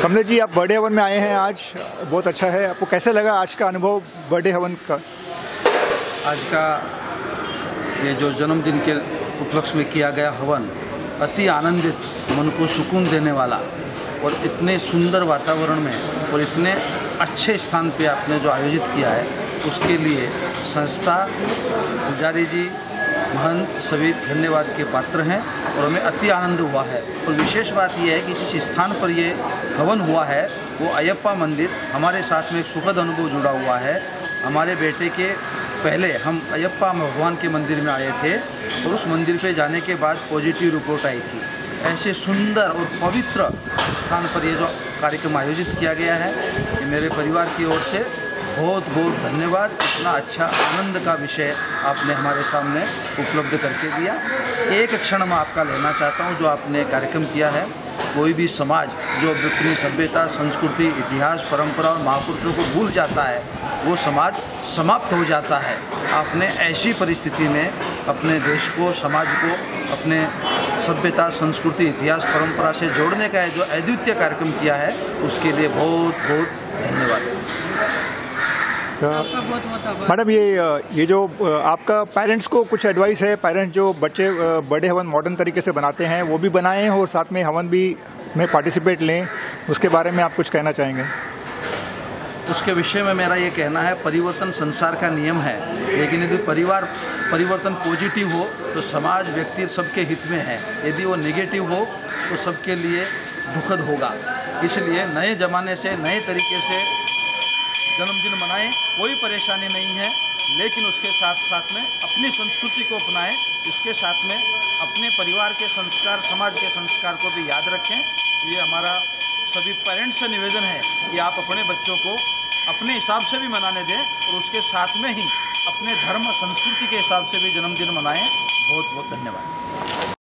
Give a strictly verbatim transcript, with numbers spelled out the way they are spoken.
कमलेश जी, आप बर्थडे हवन में आए हैं आज, बहुत अच्छा है। आपको कैसे लगा आज का अनुभव बर्थडे हवन का? आज का ये जो जन्मदिन के उपलक्ष्य में किया गया हवन अति आनंदित, मन को सुकून देने वाला और इतने सुंदर वातावरण में और इतने अच्छे स्थान पे आपने जो आयोजित किया है उसके लिए संस्था, पुजारी जी, महंत सभी धन्यवाद के पात्र हैं और हमें अति आनंद हुआ है। और विशेष बात यह है कि जिस स्थान पर ये हवन हुआ है वो अयप्पा मंदिर, हमारे साथ में एक सुखद अनुभव जुड़ा हुआ है। हमारे बेटे के पहले हम अयप्पा भगवान के मंदिर में आए थे और उस मंदिर पे जाने के बाद पॉजिटिव रिपोर्ट आई थी। ऐसे सुंदर और पवित्र स्थान पर ये जो कार्यक्रम आयोजित किया गया है, ये मेरे परिवार की ओर से बहुत बहुत धन्यवाद। इतना अच्छा आनंद का विषय आपने हमारे सामने उपलब्ध करके दिया। एक क्षण मैं आपका लेना चाहता हूँ, जो आपने कार्यक्रम किया है, कोई भी समाज जो अपनी सभ्यता, संस्कृति, इतिहास, परंपरा और महापुरुषों को भूल जाता है वो समाज समाप्त हो जाता है। आपने ऐसी परिस्थिति में अपने देश को, समाज को अपने सभ्यता, संस्कृति, इतिहास, परंपरा से जोड़ने का जो अद्वितीय कार्यक्रम किया है उसके लिए बहुत बहुत धन्यवाद। मैडम, ये ये जो आपका पेरेंट्स को कुछ एडवाइस है, पेरेंट्स जो बच्चे बर्थडे हवन मॉडर्न तरीके से बनाते हैं वो भी बनाएं और साथ में हवन भी में पार्टिसिपेट लें, उसके बारे में आप कुछ कहना चाहेंगे? उसके विषय में मेरा ये कहना है, परिवर्तन संसार का नियम है, लेकिन यदि परिवार परिवर्तन पॉजिटिव हो तो समाज, व्यक्ति सबके हित में है। यदि वो नेगेटिव हो तो सबके लिए दुखद होगा। इसलिए नए ज़माने से, नए तरीके से जन्मदिन मनाएं, कोई परेशानी नहीं है, लेकिन उसके साथ साथ में अपनी संस्कृति को अपनाएं, इसके साथ में अपने परिवार के संस्कार, समाज के संस्कार को भी याद रखें। ये हमारा सभी पेरेंट्स से निवेदन है कि आप अपने बच्चों को अपने हिसाब से भी मनाने दें और उसके साथ में ही अपने धर्म, संस्कृति के हिसाब से भी जन्मदिन मनाएं। बहुत बहुत धन्यवाद।